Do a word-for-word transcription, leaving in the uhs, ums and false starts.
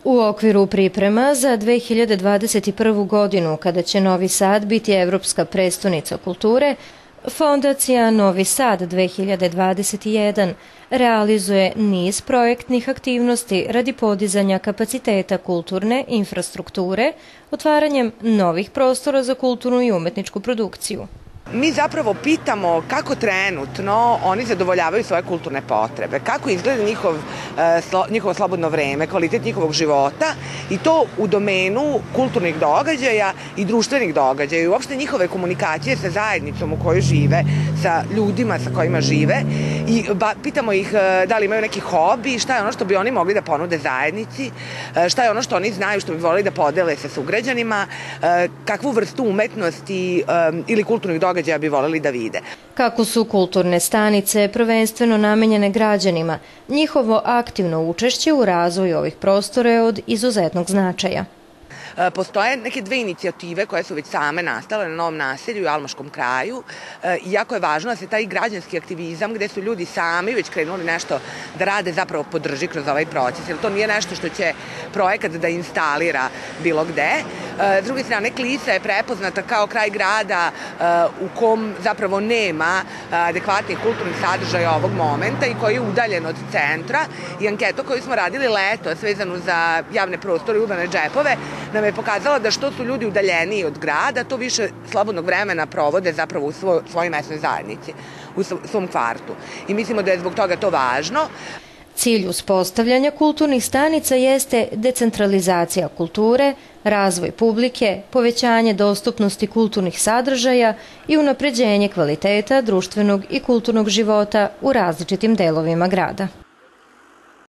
U okviru priprema za dve hiljade dvadeset prvu. godinu, kada će Novi Sad biti Evropska prestonica kulture, Fondacija Novi Sad dve hiljade dvadeset jedan realizuje niz projektnih aktivnosti radi podizanja kapaciteta kulturne infrastrukture, otvaranjem novih prostora za kulturnu i umetničku produkciju. Mi zapravo pitamo kako trenutno oni zadovoljavaju svoje kulturne potrebe, kako izgleda njihov, njihovo slobodno vreme, kvalitet njihovog života i to u domenu kulturnih događaja i društvenih događaja i uopšte njihove komunikacije sa zajednicom u kojoj žive, sa ljudima sa kojima žive i pitamo ih da li imaju neki hobi, šta je ono što bi oni mogli da ponude zajednici, šta je ono što oni znaju što bi voleli da podele sa sugrađanima, kakvu vrstu umetnosti ili kulturnih događaja bi voleli da vide. Kako su kulturne stanice prvenstveno namenjene građanima, njihovo aktivno učešće u razvoju ovih prostora je od izuzetnog značaja. Postoje neke dve inicijative koje su već same nastale na Novom naselju i Almoškom kraju i jako je važno da se taj građanski aktivizam gde su ljudi sami već krenuli nešto da rade zapravo podrži kroz ovaj proces, jer to nije nešto što će projekat da instalira bilo gde. S druge strane, Klisa je prepoznata kao kraj grada u kom zapravo nema adekvatnih kulturnih sadržaja ovog momenta i koji je udaljen od centra i anketu koju smo radili letos vezanu za javne prostore i urbane džepove nam je pokazala da što su ljudi udaljeniji od grada, to više slobodnog vremena provode zapravo u svoj, svojoj mesnoj zajednici, u svom kvartu. I mislimo da je zbog toga to važno. Cilj uspostavljanja kulturnih stanica jeste decentralizacija kulture, razvoj publike, povećanje dostupnosti kulturnih sadržaja i unapređenje kvaliteta društvenog i kulturnog života u različitim delovima grada.